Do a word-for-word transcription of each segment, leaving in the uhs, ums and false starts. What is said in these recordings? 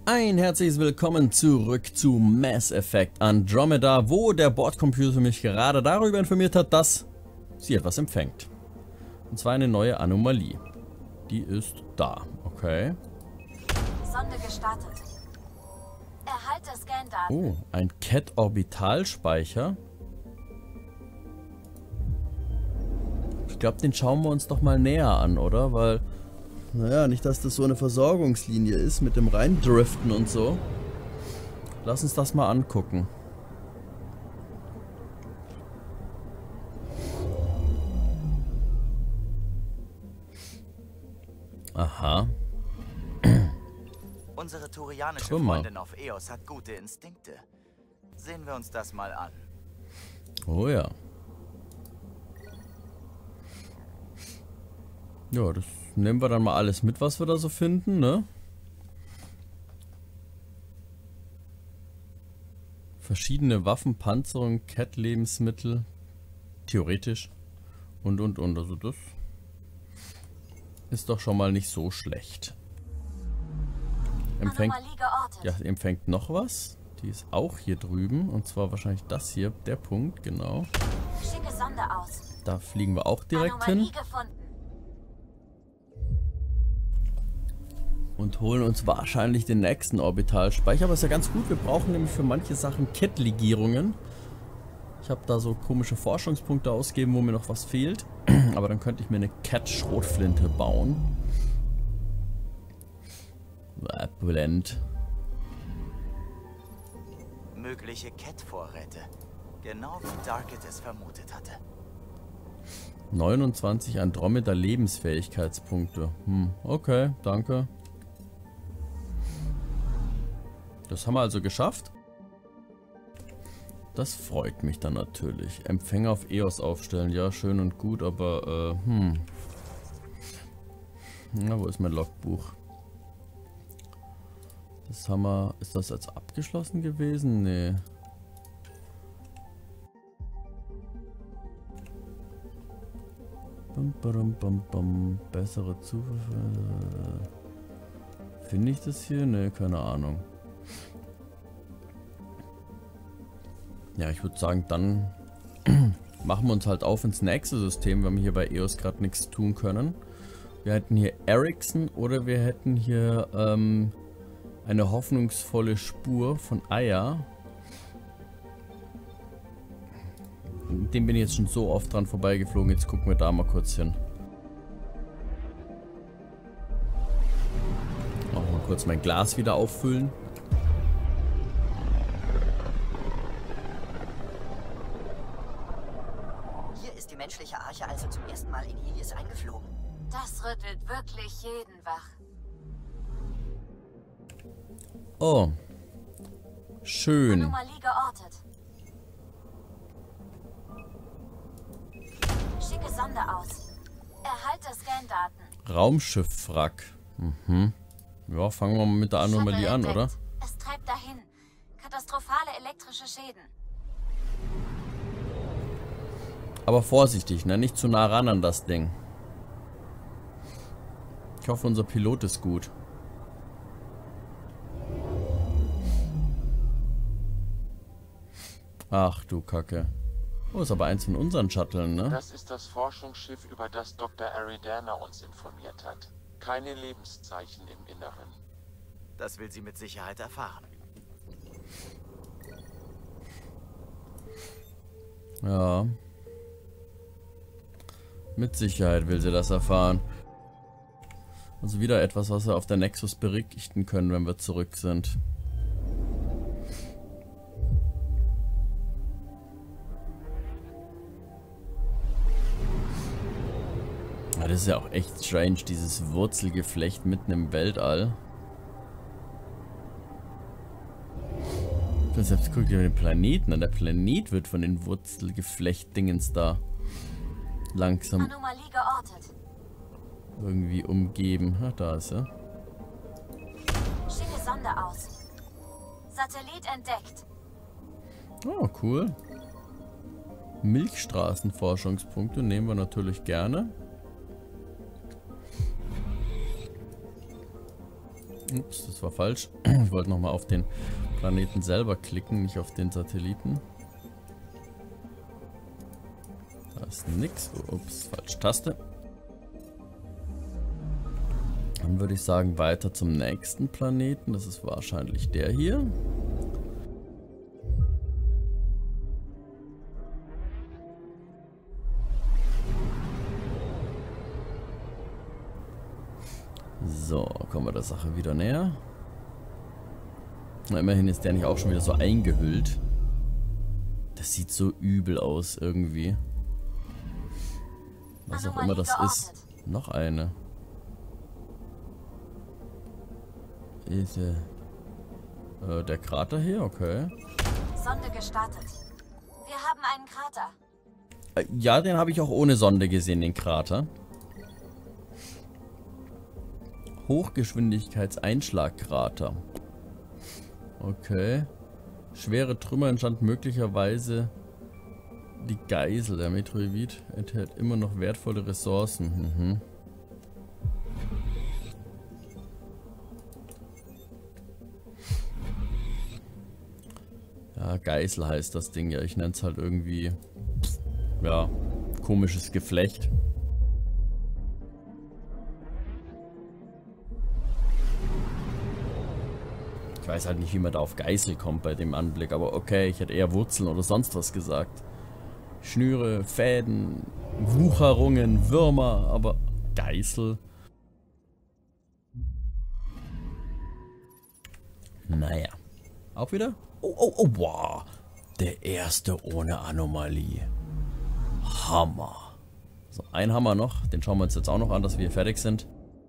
Ein herzliches Willkommen zurück zu Mass Effect Andromeda, wo der Bordcomputer mich gerade darüber informiert hat, dass sie etwas empfängt. Und zwar eine neue Anomalie. Die ist da, okay. Sonde gestartet. Erhalte Scan-Daten. Oh, ein Cat-Orbitalspeicher. Ich glaube, den schauen wir uns doch mal näher an, oder? Weil, naja, nicht, dass das so eine Versorgungslinie ist mit dem Reindriften und so. Lass uns das mal angucken. Aha. Unsere turianische Trümmer. Freundin auf Eos hat gute Instinkte. Sehen wir uns das mal an. Oh ja. Ja, das nehmen wir dann mal alles mit, was wir da so finden, ne? Verschiedene Waffen, Panzerung, Cat-Lebensmittel. Theoretisch. Und, und, und. Also das ist doch schon mal nicht so schlecht. Empfängt, Anomalie geortet. ja, empfängt noch was. Die ist auch hier drüben. Und zwar wahrscheinlich das hier, der Punkt, genau. Schicke Sonde aus. Da fliegen wir auch direkt Anomalie hin. gefunden. Und holen uns wahrscheinlich den nächsten Orbitalspeicher. Aber ist ja ganz gut, wir brauchen nämlich für manche Sachen Cat-Legierungen. Ich habe da so komische Forschungspunkte ausgegeben, wo mir noch was fehlt. Aber dann könnte ich mir eine Cat-Schrotflinte bauen. Blend. Mögliche Cat-Vorräte. Genau wie Darket es vermutet hatte. neunundzwanzig Andromeda Lebensfähigkeitspunkte. Hm, okay, danke. Das haben wir also geschafft. Das freut mich dann natürlich. Empfänger auf Eos aufstellen. Ja, schön und gut, aber, äh, hm. Na, wo ist mein Logbuch? Das haben wir... Ist das jetzt abgeschlossen gewesen? Nee. Bum, bum, bum, bum. Bessere Zufall. Finde ich das hier? Nee, keine Ahnung. Ja, ich würde sagen, dann machen wir uns halt auf ins nächste System, wenn wir hier bei Eos gerade nichts tun können. Wir hätten hier Ericsson oder wir hätten hier ähm, eine hoffnungsvolle Spur von Aya. Dem bin ich jetzt schon so oft dran vorbeigeflogen, jetzt gucken wir da mal kurz hin. Auch mal kurz mein Glas wieder auffüllen. Die menschliche Arche also zum ersten Mal in Helios eingeflogen. Das rüttelt wirklich jeden wach. Oh. Schön. Anomalie geortet. Schicke Sonde aus. Erhalte Scan-Daten. Raumschiff-Wrack. Mhm. Ja, fangen wir mal mit der Anomalie Shuttle an, oder? entdeckt. Es treibt dahin. Katastrophale elektrische Schäden. Aber vorsichtig, ne? Nicht zu nah ran an das Ding. Ich hoffe, unser Pilot ist gut. Ach du Kacke. Oh, ist aber eins von unseren Shuttlen, ne? Das ist das Forschungsschiff, über das Doktor Eridana uns informiert hat. Keine Lebenszeichen im Inneren. Das will sie mit Sicherheit erfahren. Ja. Mit Sicherheit will sie das erfahren. Also wieder etwas, was wir auf der Nexus berichten können, wenn wir zurück sind. Ja, das ist ja auch echt strange, dieses Wurzelgeflecht mitten im Weltall. Selbst guck dir den Planeten an. Der Planet wird von den Wurzelgeflecht-Dingens da langsam Anomalie geortet. irgendwie umgeben. Ach, da ist er. Schicke Sonde aus. Satellit entdeckt. Oh, cool. Milchstraßenforschungspunkte nehmen wir natürlich gerne. Ups, das war falsch. Ich wollte nochmal auf den Planeten selber klicken, nicht auf den Satelliten. Da ist nix. Ups, falsche Taste. Dann würde ich sagen, weiter zum nächsten Planeten. Das ist wahrscheinlich der hier. So, kommen wir der Sache wieder näher. Na, immerhin ist der nicht auch schon wieder so eingehüllt. Das sieht so übel aus irgendwie. Was auch immer das ist. Noch eine. Ist, äh, äh, der Krater hier, okay. Sonde gestartet. Wir haben einen Krater. Äh, ja, den habe ich auch ohne Sonde gesehen, den Krater. Hochgeschwindigkeitseinschlagkrater. Okay. Schwere Trümmer entstand möglicherweise die Geisel. Der Meteorit enthält immer noch wertvolle Ressourcen. Mhm. Ja, Geisel heißt das Ding. Ja, ich nenne es halt irgendwie, ja, komisches Geflecht. Ich weiß halt nicht, wie man da auf Geisel kommt bei dem Anblick, aber okay, ich hätte eher Wurzeln oder sonst was gesagt. Schnüre, Fäden, Wucherungen, Würmer, aber Geisel. Naja. Auch wieder? Oh, oh, oh, wow. Der erste ohne Anomalie. Hammer. So, ein Hammer noch. Den schauen wir uns jetzt auch noch an, dass wir fertig sind.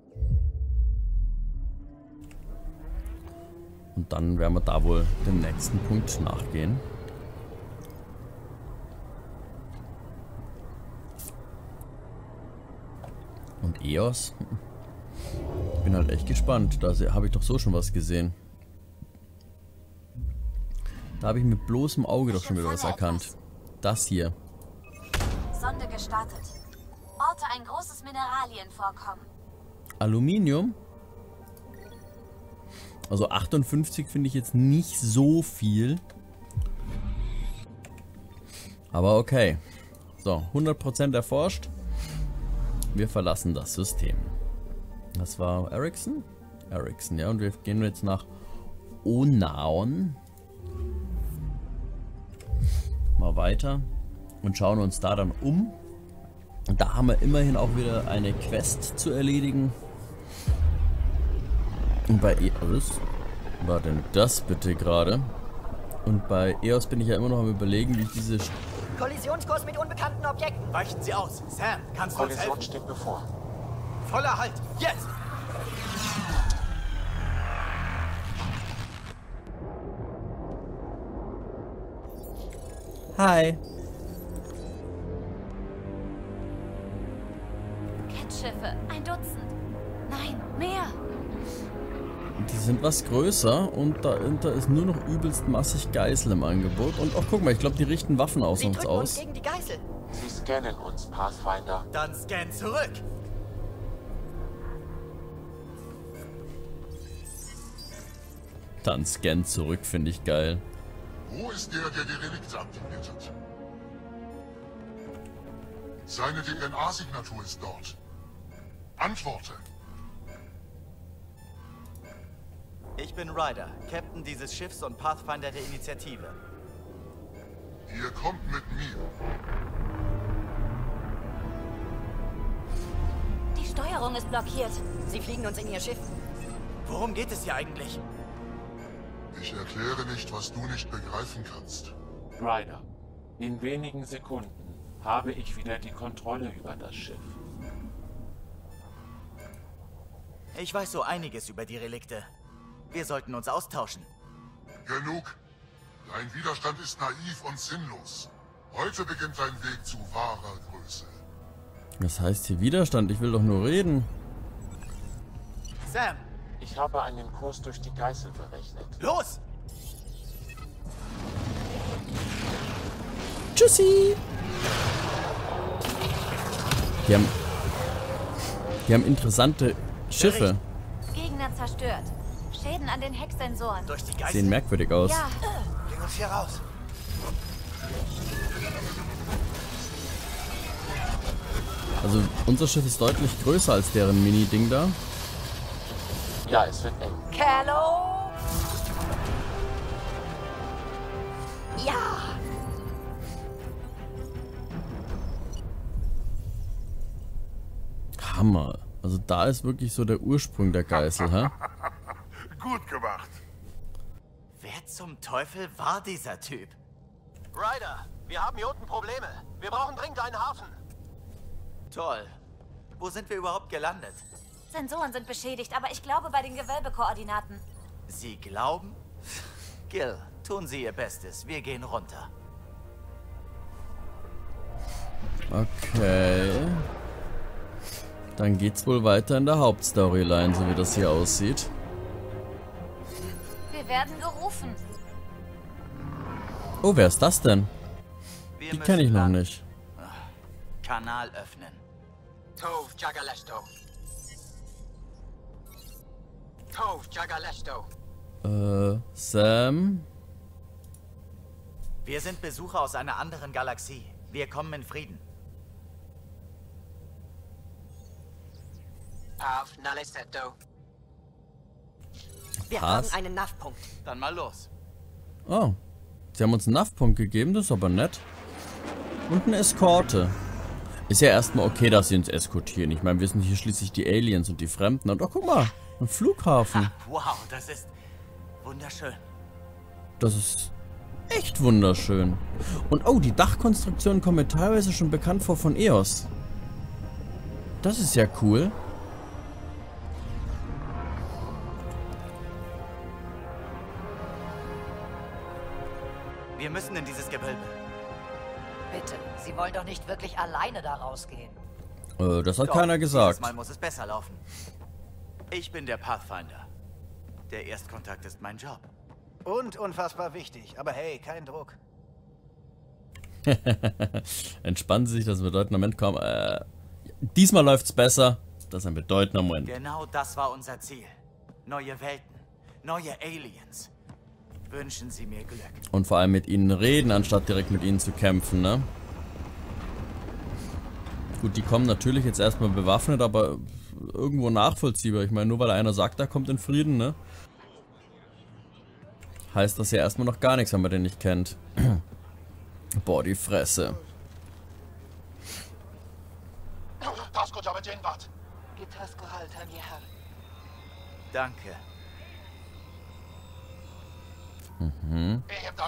Und dann werden wir da wohl dem nächsten Punkt nachgehen. Und E O S? Ich bin halt echt gespannt. Da habe ich doch so schon was gesehen. Da habe ich mit bloßem Auge doch schon wieder was erkannt. Das hier. Sonde gestartet. Orte ein großes Mineralienvorkommen. Aluminium? Also achtundfünfzig finde ich jetzt nicht so viel. Aber okay. So, hundert Prozent erforscht. Wir verlassen das System. Das war Ericsson? Ericsson, ja. Und wir gehen jetzt nach Onaon. Mal weiter. Und schauen uns da dann um. Und da haben wir immerhin auch wieder eine Quest zu erledigen. Und bei E O S, was war denn das bitte gerade? Und bei E O S bin ich ja immer noch am Überlegen, wie ich diese... St Kollisionskurs mit unbekannten Objekten. Weichen Sie aus. Sam, kannst du uns Kollision helfen? steht bevor. Voller Halt. Jetzt! Hi. Kettschiffe, ein Dutzend. Nein, mehr. Die sind was größer und dahinter ist nur noch übelst massig Geisel im Angebot. Und auch guck mal, ich glaube, die richten Waffen aus Sie uns drücken uns aus. gegen die Geisel. Sie scannen uns, Pathfinder. Dann scan zurück. Dann scan zurück, finde ich geil. Wo ist der, der die Relikte aktiviert hat? Seine D N A-Signatur ist dort. Antworte. Ich bin Ryder, Captain dieses Schiffs und Pathfinder der Initiative. Ihr kommt mit mir. Die Steuerung ist blockiert. Sie fliegen uns in ihr Schiff. Worum geht es hier eigentlich? Ich erkläre nicht, was du nicht begreifen kannst. Ryder, in wenigen Sekunden habe ich wieder die Kontrolle über das Schiff. Ich weiß so einiges über die Relikte. Wir sollten uns austauschen. Genug. Dein Widerstand ist naiv und sinnlos. Heute beginnt dein Weg zu wahrer Größe. Was heißt hier Widerstand? Ich will doch nur reden. Sam, Ich habe einen Kurs durch die Geißel berechnet. los! Tschüssi! Die haben, die haben interessante Schiffe. Gegner zerstört. Schäden an den Hecksensoren. Durch die Geister. Sehen merkwürdig aus. Ja, Bring uns hier raus. Also unser Schiff ist deutlich größer als deren Mini-Ding da. Ja, es wird eng. Kello! Ja! Hammer. Also da ist wirklich so der Ursprung der Geißel, hä? Gut gemacht. Wer zum Teufel war dieser Typ? Ryder, wir haben hier unten Probleme. Wir brauchen dringend einen Hafen. Toll. Wo sind wir überhaupt gelandet? Sensoren sind beschädigt, aber ich glaube bei den Gewölbekoordinaten. Sie glauben? Gil, tun Sie Ihr Bestes. Wir gehen runter. Okay. Dann geht's wohl weiter in der Hauptstoryline, so wie das hier aussieht. Wir werden gerufen. Oh, wer ist das denn? Wir Die müssen kenne ich noch landen. nicht. Kanal öffnen. Tov Jagaleshto. Tov Jagaleshto. Äh, Sam? Wir sind Besucher aus einer anderen Galaxie. Wir kommen in Frieden. Pav Naleseto. Wir Pass. haben einen N A V-Punkt. Dann mal los. Oh. Sie haben uns einen N A V-Punkt gegeben, das ist aber nett. Und eine Eskorte. Ist ja erstmal okay, dass sie uns eskortieren. Ich meine, wir sind hier schließlich die Aliens und die Fremden. Und oh, guck mal, ein Flughafen. Wow, das ist wunderschön. Das ist echt wunderschön. Und oh, die Dachkonstruktionen kommen mir teilweise schon bekannt vor von E O S. Das ist ja cool. Wir müssen in dieses Gewölbe. Bitte, Sie wollen doch nicht wirklich alleine da rausgehen. Äh, das hat Doch, keiner gesagt. Dieses Mal muss es besser laufen. Ich bin der Pathfinder. Der Erstkontakt ist mein Job. Und unfassbar wichtig. Aber hey, kein Druck. Entspannen Sie sich, das ist ein bedeutender Moment. Komm, äh, diesmal läuft's besser. Das ist ein bedeutender Moment. Genau das war unser Ziel. Neue Welten, neue Aliens. Wünschen Sie mir Glück. Und vor allem mit ihnen reden, anstatt direkt mit ihnen zu kämpfen, ne? Gut, die kommen natürlich jetzt erstmal bewaffnet, aber irgendwo nachvollziehbar. Ich meine, nur weil einer sagt, er kommt in Frieden, ne? Heißt das ja erstmal noch gar nichts, wenn man den nicht kennt. Boah, die Fresse. Danke. Mhm.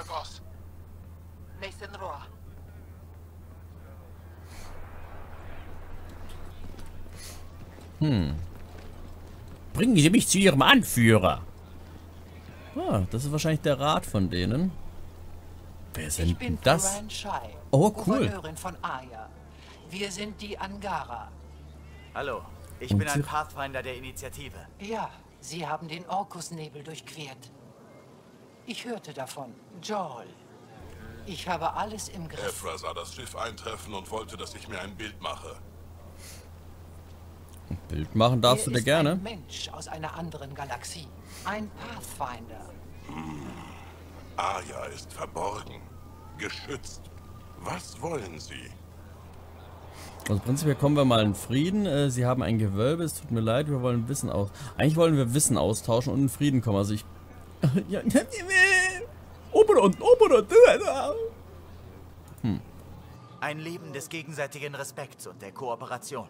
Hm. Bringen Sie mich zu Ihrem Anführer. Ah, das ist wahrscheinlich der Rat von denen. Wer Ich sind bin denn das? Furan Shai, Oh, cool. Gouverneurin von Aya. Wir sind die Angara. Hallo, ich Und bin ein Sie- Pathfinder der Initiative. Ja, Sie haben den Orkusnebel durchquert. Ich hörte davon. Joel. Ich habe alles im Griff. Ephra sah das Schiff eintreffen und wollte, dass ich mir ein Bild mache. Bild machen darfst Er du dir ist gerne. ein Mensch aus einer anderen Galaxie. Ein Pathfinder. Aya ist verborgen, geschützt. Was wollen Sie? Also prinzipiell kommen wir mal in Frieden. Äh, Sie haben ein Gewölbe, es tut mir leid, wir wollen Wissen aus. Eigentlich wollen wir Wissen austauschen und in Frieden kommen. Also ich. Ja, oben und oben und Hm. Ein Leben des gegenseitigen Respekts und der Kooperation.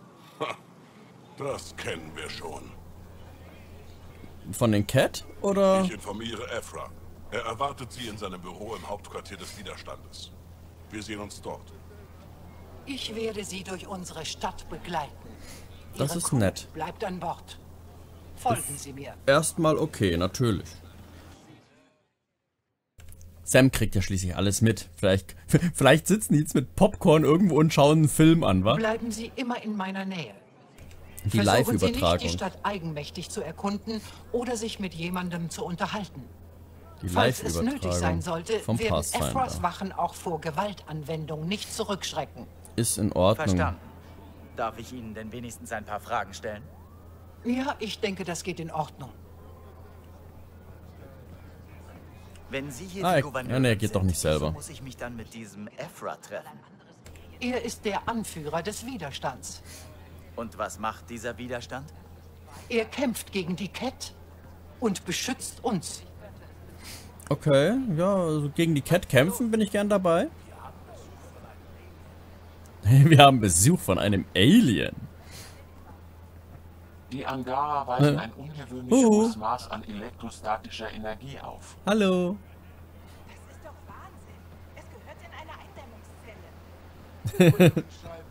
Das kennen wir schon. Von den Cat oder? Ich informiere Ephra. Er erwartet Sie in seinem Büro im Hauptquartier des Widerstandes. Wir sehen uns dort. Ich werde Sie durch unsere Stadt begleiten. Das Ihre ist Crew nett. Bleibt an Bord. Folgen Sie mir. Erstmal okay, natürlich. Sam kriegt ja schließlich alles mit. Vielleicht, vielleicht sitzen die jetzt mit Popcorn irgendwo und schauen einen Film an, wa? Bleiben Sie immer in meiner Nähe. Die Versuchen Sie nicht, die Live-Übertragung. Stadt eigenmächtig zu erkunden oder sich mit jemandem zu unterhalten. Die Falls es nötig sein Live-Übertragung sollte, vom werden Ephras Pathfinder. Wachen auch vor Gewaltanwendung nicht zurückschrecken. Ist in Ordnung. Verstanden. Darf ich Ihnen denn wenigstens ein paar Fragen stellen? Ja, ich denke, das geht in Ordnung. Wenn Sie hier Ah, die er- Gouverneurin ja, nee, er geht sind, doch nicht selber. wieso muss ich mich dann mit diesem Ephra treffen? Er ist der Anführer des Widerstands. Und was macht dieser Widerstand? Er kämpft gegen die Cat und beschützt uns. Okay, ja, also gegen die Cat kämpfen bin ich gern dabei. Wir haben Besuch von einem Alien. Die Angara weisen Äh. ein ungewöhnlich Uh. hohes Maß an elektrostatischer Energie auf. Hallo. Das ist doch Wahnsinn. Es gehört in eine Eindämmungszelle.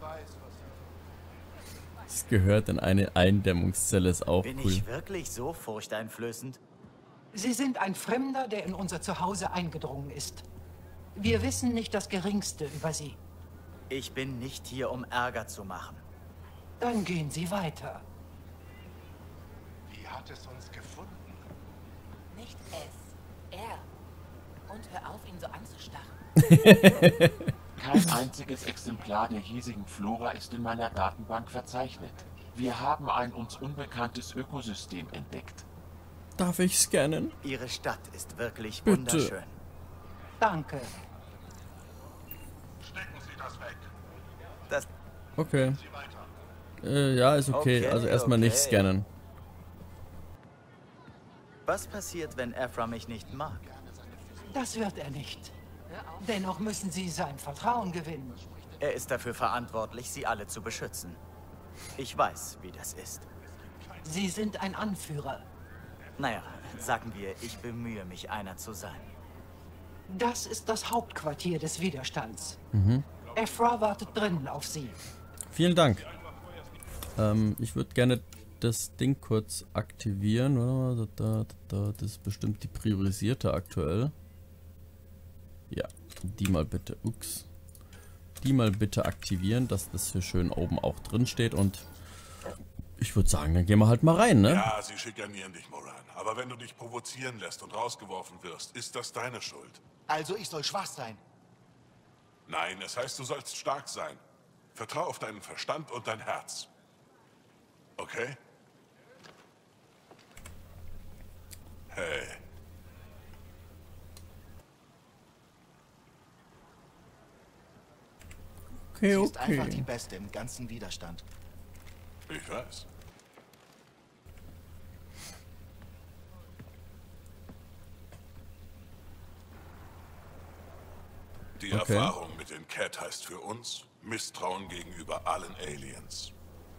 Es gehört in eine Eindämmungszelle, ist auch Bin cool. ich wirklich so furchteinflößend? Sie sind ein Fremder, der in unser Zuhause eingedrungen ist. Wir wissen nicht das Geringste über Sie. Ich bin nicht hier, um Ärger zu machen. Dann gehen Sie weiter. Wie hat es uns gefunden? Nicht es, er. Und hör auf, ihn so anzustarren. Kein einziges Exemplar der hiesigen Flora ist in meiner Datenbank verzeichnet. Wir haben ein uns unbekanntes Ökosystem entdeckt. Darf ich scannen? Ihre Stadt ist wirklich Bitte. wunderschön. Danke. Stecken Sie das weg. Das Okay. Äh, ja, ist okay. Okay, Also erstmal nicht okay. scannen. Was passiert, wenn Ephra mich nicht mag? Das wird er nicht. Dennoch müssen Sie sein Vertrauen gewinnen. Er ist dafür verantwortlich, sie alle zu beschützen. Ich weiß, wie das ist. Sie sind ein Anführer. Naja, sagen wir, ich bemühe mich, einer zu sein. Das ist das Hauptquartier des Widerstands. Mhm. Ephra wartet drinnen auf Sie. Vielen Dank. Ähm, ich würde gerne das Ding kurz aktivieren. Warte mal, da, da, da, das ist bestimmt die priorisierte aktuell. Ja, die mal bitte. Ups. Die mal bitte aktivieren, dass das hier schön oben auch drin steht. Und ich würde sagen, dann gehen wir halt mal rein, ne? Ja, sie schikanieren dich, Moran. Aber wenn du dich provozieren lässt und rausgeworfen wirst, ist das deine Schuld. Also ich soll schwach sein. Nein, es heißt, du sollst stark sein. Vertrau auf deinen Verstand und dein Herz. Okay? Hey. Okay, Sie ist einfach die okay. Beste im ganzen Widerstand. Ich weiß. Die Okay. Erfahrung mit den Cat heißt für uns Misstrauen gegenüber allen Aliens.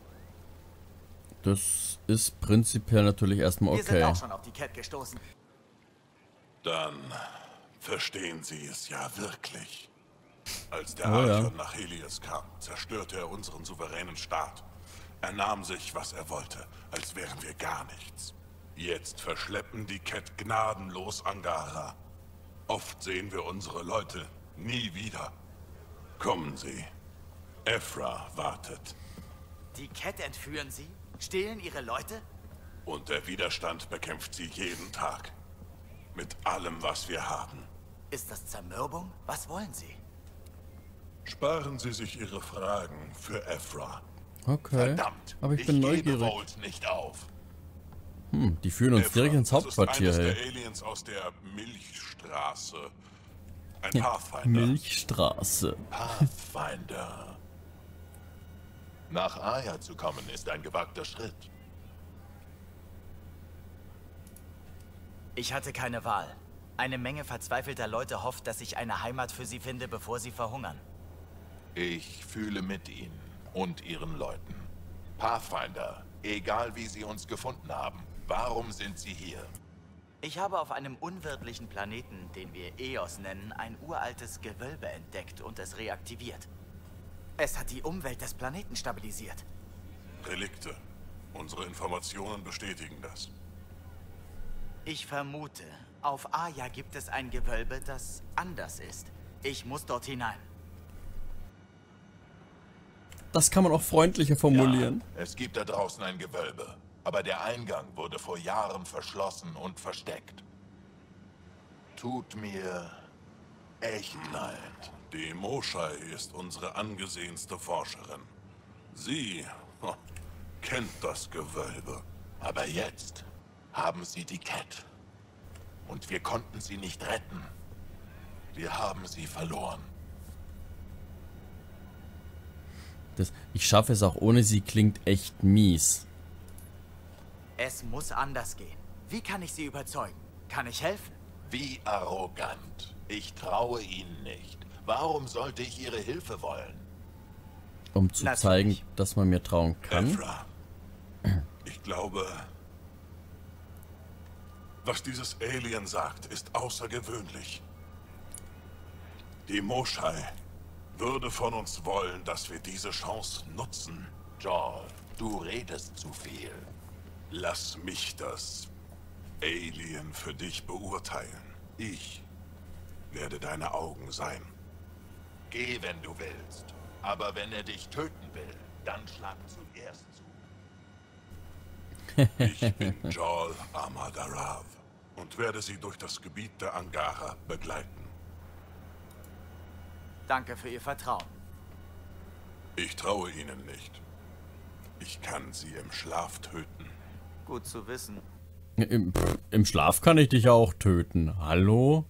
Das ist prinzipiell natürlich erstmal Wir sind okay. auch schon auf die Cat gestoßen. Dann verstehen Sie es ja wirklich. Als der Oh ja. Archon nach Helios kam, zerstörte er unseren souveränen Staat. Er nahm sich, was er wollte, als wären wir gar nichts. Jetzt verschleppen die Cat gnadenlos Angara. Oft sehen wir unsere Leute nie wieder. Kommen Sie. Ephra wartet. Die Cat entführen sie? Stehlen ihre Leute? Und der Widerstand bekämpft sie jeden Tag. Mit allem, was wir haben. Ist das Zermürbung? Was wollen sie? Sparen Sie sich Ihre Fragen für Ephra. Okay. Verdammt, Aber ich bin gebe neugierig. Vault nicht auf. Hm, die führen uns Ephra, direkt ins das ist Hauptquartier, eines hey. der Aliens aus der Milchstraße. Ein Pathfinder. Milchstraße. Pathfinder. Nach Aya zu kommen, ist ein gewagter Schritt. Ich hatte keine Wahl. Eine Menge verzweifelter Leute hofft, dass ich eine Heimat für sie finde, bevor sie verhungern. Ich fühle mit Ihnen und Ihren Leuten. Pathfinder, egal wie Sie uns gefunden haben, warum sind Sie hier? Ich habe auf einem unwirtlichen Planeten, den wir Eos nennen, ein uraltes Gewölbe entdeckt und es reaktiviert. Es hat die Umwelt des Planeten stabilisiert. Relikte. Unsere Informationen bestätigen das. Ich vermute, auf Aya gibt es ein Gewölbe, das anders ist. Ich muss dort hinein. Das kann man auch freundlicher formulieren. Ja, es gibt da draußen ein Gewölbe, aber der Eingang wurde vor Jahren verschlossen und versteckt. Tut mir echt leid. Die Moschai ist unsere angesehenste Forscherin. Sie oh, kennt das Gewölbe. Aber jetzt haben Sie die Cat. Und wir konnten sie nicht retten. Wir haben sie verloren. Das, ich schaffe es auch ohne sie, klingt echt mies. Es muss anders gehen. Wie kann ich Sie überzeugen? Kann ich helfen? Wie arrogant. Ich traue Ihnen nicht. Warum sollte ich Ihre Hilfe wollen? Um zu Natürlich. zeigen, dass man mir trauen kann. Evra, ich glaube, was dieses Alien sagt, ist außergewöhnlich. Die Moshae würde von uns wollen, dass wir diese Chance nutzen. Joel, du redest zu viel. Lass mich das Alien für dich beurteilen. Ich werde deine Augen sein. Geh, wenn du willst. Aber wenn er dich töten will, dann schlag zuerst zu. Ich bin Joel Amadarav und werde sie durch das Gebiet der Angara begleiten. Danke für Ihr Vertrauen. Ich traue ihnen nicht. Ich kann sie im Schlaf töten. Gut zu wissen. Im, pff, Im Schlaf kann ich dich auch töten. Hallo?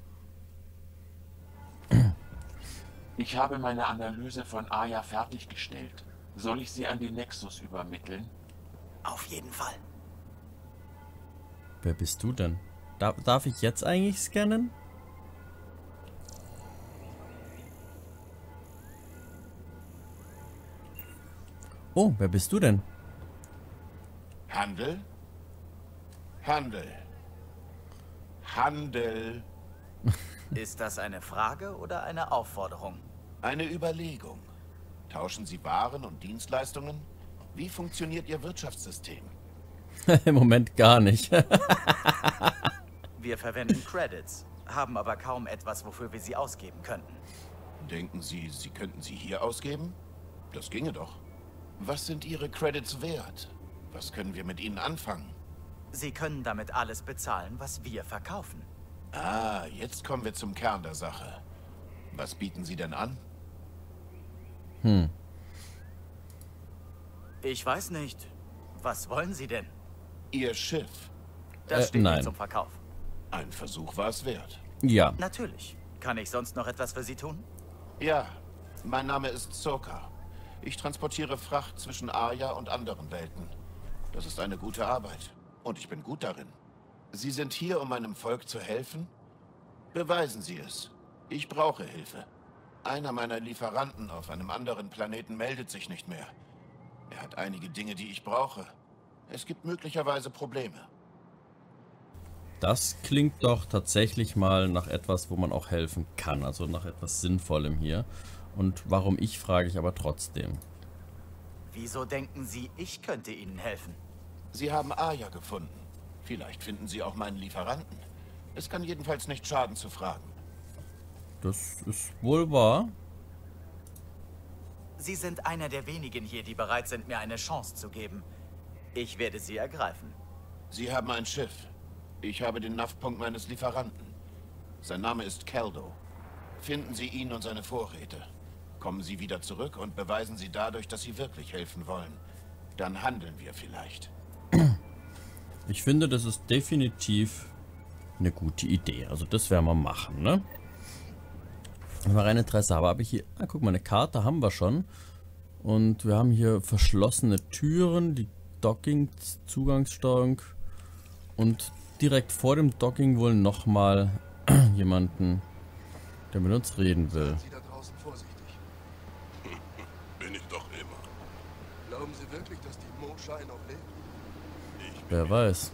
Ich habe meine Analyse von Aya fertiggestellt. Soll ich sie an den Nexus übermitteln? Auf jeden Fall. Wer bist du denn? Darf, darf ich jetzt eigentlich scannen? Oh, wer bist du denn? Handel? Handel. Handel. Ist das eine Frage oder eine Aufforderung? Eine Überlegung. Tauschen Sie Waren und Dienstleistungen? Wie funktioniert Ihr Wirtschaftssystem? Im Moment gar nicht. Wir verwenden Credits, haben aber kaum etwas, wofür wir sie ausgeben könnten. Denken Sie, Sie könnten sie hier ausgeben? Das ginge doch. Was sind Ihre Credits wert? Was können wir mit ihnen anfangen? Sie können damit alles bezahlen, was wir verkaufen. Ah, jetzt kommen wir zum Kern der Sache. Was bieten Sie denn an? Hm. Ich weiß nicht. Was wollen Sie denn? Ihr Schiff. Das Äh, steht nein. nicht zum Verkauf. Ein Versuch war es wert. Ja. Natürlich. Kann ich sonst noch etwas für Sie tun? Ja, mein Name ist Soka. Ich transportiere Fracht zwischen Aya und anderen Welten. Das ist eine gute Arbeit. Und ich bin gut darin. Sie sind hier, um meinem Volk zu helfen? Beweisen Sie es. Ich brauche Hilfe. Einer meiner Lieferanten auf einem anderen Planeten meldet sich nicht mehr. Er hat einige Dinge, die ich brauche. Es gibt möglicherweise Probleme. Das klingt doch tatsächlich mal nach etwas, wo man auch helfen kann. Also nach etwas Sinnvollem hier. Und warum ich, frage ich aber trotzdem. Wieso denken Sie, ich könnte Ihnen helfen? Sie haben Aya gefunden. Vielleicht finden Sie auch meinen Lieferanten. Es kann jedenfalls nicht schaden zu fragen. Das ist wohl wahr. Sie sind einer der wenigen hier, die bereit sind, mir eine Chance zu geben. Ich werde sie ergreifen. Sie haben ein Schiff. Ich habe den N A V-Punkt meines Lieferanten. Sein Name ist Caldo. Finden Sie ihn und seine Vorräte. Kommen Sie wieder zurück und beweisen Sie dadurch, dass Sie wirklich helfen wollen. Dann handeln wir vielleicht. Ich finde, das ist definitiv eine gute Idee. Also das werden wir machen, ne? Wenn wir rein Interesse haben, habe ich hier... Ah, guck mal, eine Karte haben wir schon. Und wir haben hier verschlossene Türen, die Docking-Zugangssteuerung. Und direkt vor dem Docking wohl nochmal jemanden, der mit uns reden will. Sie da draußen vorsichtig. Bin ich doch immer. Glauben Sie wirklich, dass die Moshae noch lebt? Wer weiß.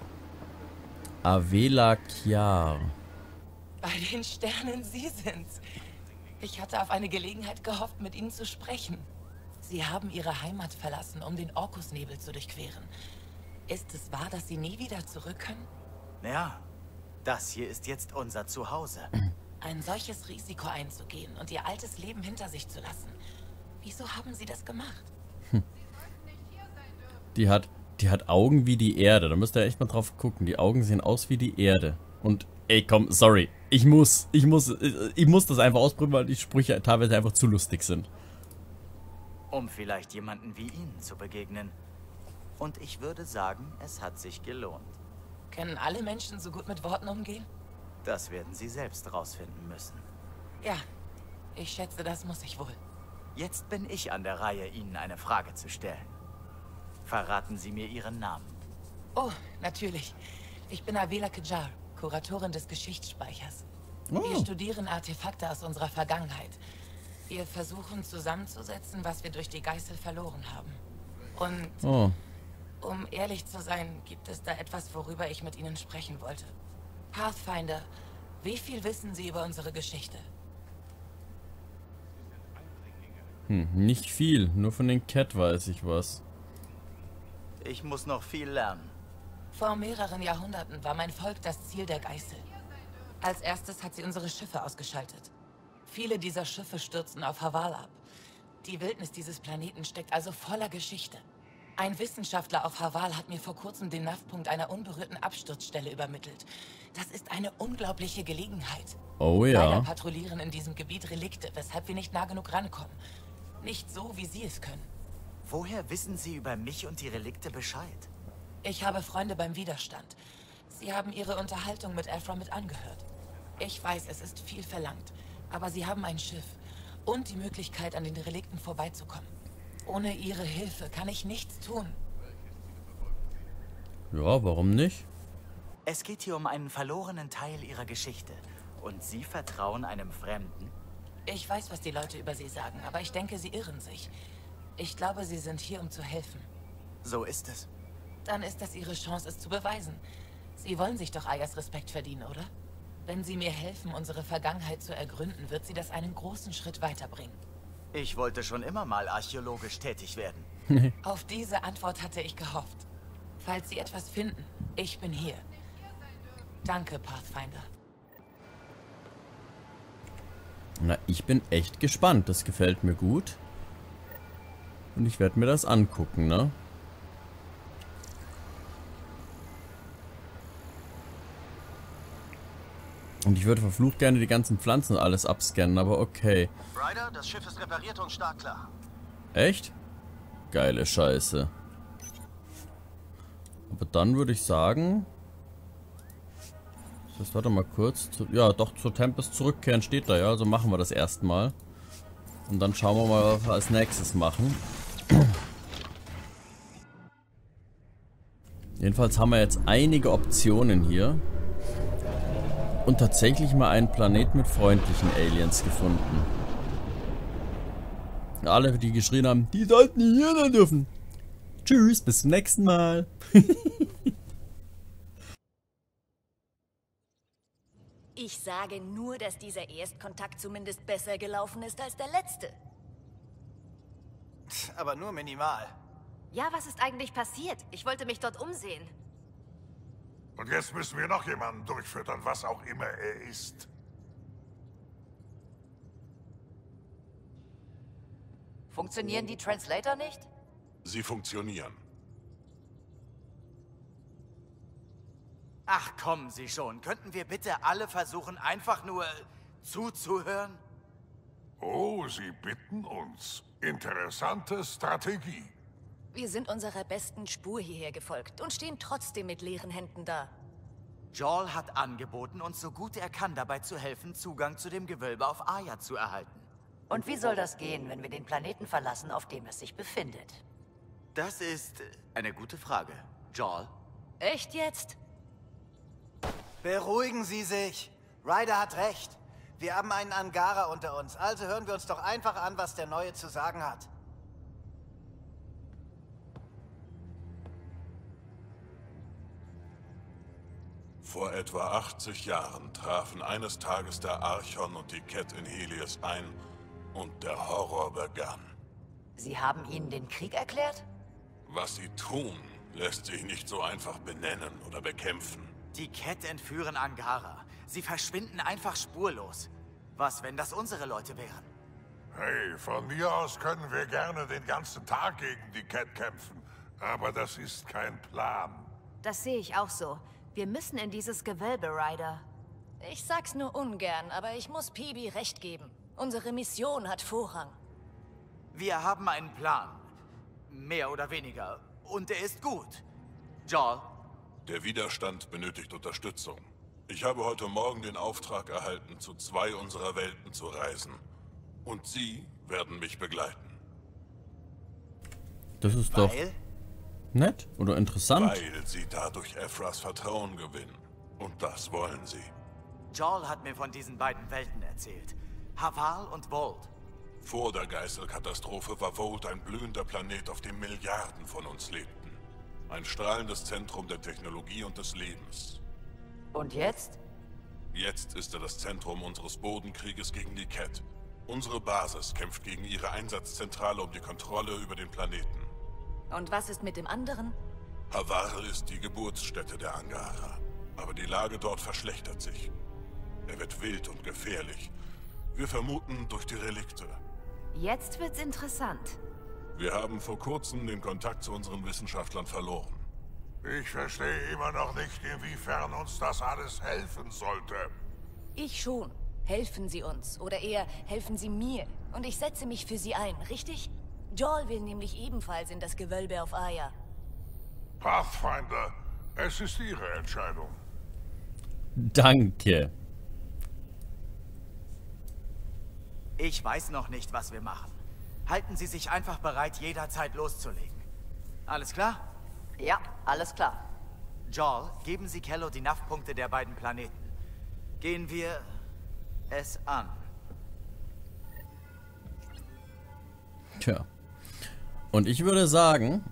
Avela Kiar. Bei den Sternen, Sie sind's. Ich hatte auf eine Gelegenheit gehofft, mit Ihnen zu sprechen. Sie haben Ihre Heimat verlassen, um den Orkusnebel zu durchqueren. Ist es wahr, dass Sie nie wieder zurück können? Ja, das hier ist jetzt unser Zuhause. Ein solches Risiko einzugehen und Ihr altes Leben hinter sich zu lassen. Wieso haben Sie das gemacht? Die hat, die hat Augen wie die Erde. Da müsst ihr echt mal drauf gucken. Die Augen sehen aus wie die Erde. Und ey, komm, sorry. Ich muss, ich muss, ich muss das einfach ausprobieren, weil die Sprüche teilweise einfach zu lustig sind. Um vielleicht jemanden wie Ihnen zu begegnen. Und ich würde sagen, es hat sich gelohnt. Können alle Menschen so gut mit Worten umgehen? Das werden Sie selbst rausfinden müssen. Ja, ich schätze, das muss ich wohl. Jetzt bin ich an der Reihe, Ihnen eine Frage zu stellen. Verraten Sie mir Ihren Namen. Oh, natürlich. Ich bin Avila Kejar, Kuratorin des Geschichtsspeichers. Oh. Wir studieren Artefakte aus unserer Vergangenheit. Wir versuchen zusammenzusetzen, was wir durch die Geißel verloren haben. Und Oh. um ehrlich zu sein, gibt es da etwas, worüber ich mit Ihnen sprechen wollte. Pathfinder, wie viel wissen Sie über unsere Geschichte? Hm, nicht viel. Nur von den Cat weiß ich was. Ich muss noch viel lernen. Vor mehreren Jahrhunderten war mein Volk das Ziel der Geißel. Als erstes hat sie unsere Schiffe ausgeschaltet. Viele dieser Schiffe stürzten auf Haval ab. Die Wildnis dieses Planeten steckt also voller Geschichte. Ein Wissenschaftler auf Haval hat mir vor kurzem den Nav-Punkt einer unberührten Absturzstelle übermittelt. Das ist eine unglaubliche Gelegenheit. Oh ja. Leider patrouillieren in diesem Gebiet Relikte, weshalb wir nicht nah genug rankommen. Nicht so, wie Sie es können. Woher wissen Sie über mich und die Relikte Bescheid? Ich habe Freunde beim Widerstand. Sie haben Ihre Unterhaltung mit Ephra mit angehört. Ich weiß, es ist viel verlangt, aber Sie haben ein Schiff und die Möglichkeit, an den Relikten vorbeizukommen. Ohne Ihre Hilfe kann ich nichts tun. Ja, warum nicht? Es geht hier um einen verlorenen Teil Ihrer Geschichte. Und Sie vertrauen einem Fremden? Ich weiß, was die Leute über Sie sagen, aber ich denke, Sie irren sich. Ich glaube, Sie sind hier, um zu helfen. So ist es. Dann ist das Ihre Chance, es zu beweisen. Sie wollen sich doch Ayas Respekt verdienen, oder? Wenn Sie mir helfen, unsere Vergangenheit zu ergründen, wird Sie das einen großen Schritt weiterbringen. Ich wollte schon immer mal archäologisch tätig werden. Auf diese Antwort hatte ich gehofft. Falls Sie etwas finden, ich bin hier. Danke, Pathfinder. Na, ich bin echt gespannt. Das gefällt mir gut. Und ich werde mir das angucken, ne? Und ich würde verflucht gerne die ganzen Pflanzen und alles abscannen, aber okay. Ryder, das Schiff ist repariert und startklar. Echt? Geile Scheiße. Aber dann würde ich sagen... Das warte mal kurz. Zu, ja, doch, zur Tempest zurückkehren steht da, ja. Also machen wir das erstmal. Und dann schauen wir mal, was wir als nächstes machen. Jedenfalls haben wir jetzt einige Optionen hier. Und tatsächlich mal einen Planet mit freundlichen Aliens gefunden. Alle, die geschrien haben, die sollten hier sein dürfen. Tschüss, bis zum nächsten Mal. Ich sage nur, dass dieser Erstkontakt zumindest besser gelaufen ist als der letzte. Aber nur minimal. Ja, was ist eigentlich passiert? Ich wollte mich dort umsehen. Und jetzt müssen wir noch jemanden durchfüttern, was auch immer er ist. Funktionieren die Translator nicht? Sie funktionieren. Ach, kommen Sie schon. Könnten wir bitte alle versuchen, einfach nur zuzuhören? Oh, Sie bitten uns. Interessante Strategie. Wir sind unserer besten Spur hierher gefolgt und stehen trotzdem mit leeren Händen da. Joel hat angeboten, uns so gut er kann dabei zu helfen, Zugang zu dem Gewölbe auf Aya zu erhalten. Und wie soll das gehen, wenn wir den Planeten verlassen, auf dem es sich befindet? Das ist eine gute Frage. Joel? Echt jetzt? Beruhigen Sie sich. Ryder hat recht. Wir haben einen Angara unter uns, also hören wir uns doch einfach an, was der Neue zu sagen hat. Vor etwa achtzig Jahren trafen eines Tages der Archon und die Cat in Helios ein und der Horror begann. Sie haben ihnen den Krieg erklärt? Was sie tun, lässt sich nicht so einfach benennen oder bekämpfen. Die Cat entführen Angara. Sie verschwinden einfach spurlos. Was, wenn das unsere Leute wären? Hey, von mir aus können wir gerne den ganzen Tag gegen die Cat kämpfen. Aber das ist kein Plan. Das sehe ich auch so. Wir müssen in dieses Gewölbe, Ryder. Ich sag's nur ungern, aber ich muss Peebee recht geben. Unsere Mission hat Vorrang. Wir haben einen Plan. Mehr oder weniger. Und er ist gut. Joel? Der Widerstand benötigt Unterstützung. Ich habe heute Morgen den Auftrag erhalten, zu zwei unserer Welten zu reisen. Und Sie werden mich begleiten. Das ist doch nett oder interessant. Weil Sie dadurch Ephras Vertrauen gewinnen. Und das wollen Sie. Joel hat mir von diesen beiden Welten erzählt. Haval und Vold. Vor der Geißelkatastrophe war Vold ein blühender Planet, auf dem Milliarden von uns lebten. Ein strahlendes Zentrum der Technologie und des Lebens. Und jetzt? Jetzt ist er das Zentrum unseres Bodenkrieges gegen die Kett. Unsere Basis kämpft gegen ihre Einsatzzentrale um die Kontrolle über den Planeten. Und was ist mit dem anderen? Havar ist die Geburtsstätte der Angara. Aber die Lage dort verschlechtert sich. Er wird wild und gefährlich. Wir vermuten durch die Relikte. Jetzt wird's interessant. Wir haben vor kurzem den Kontakt zu unseren Wissenschaftlern verloren. Ich verstehe immer noch nicht, inwiefern uns das alles helfen sollte. Ich schon. Helfen Sie uns. Oder eher, helfen Sie mir. Und ich setze mich für Sie ein, richtig? Joel will nämlich ebenfalls in das Gewölbe auf Aya. Pathfinder, es ist Ihre Entscheidung. Danke. Ich weiß noch nicht, was wir machen. Halten Sie sich einfach bereit, jederzeit loszulegen. Alles klar? Ja, alles klar. Joel, geben Sie Kello die N A V-Punkte der beiden Planeten. Gehen wir es an. Tja. Und ich würde sagen,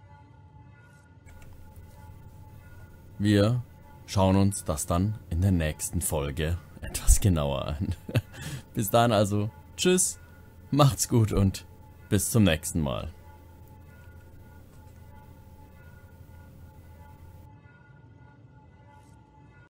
wir schauen uns das dann in der nächsten Folge etwas genauer an. Bis dahin also, tschüss, macht's gut und bis zum nächsten Mal.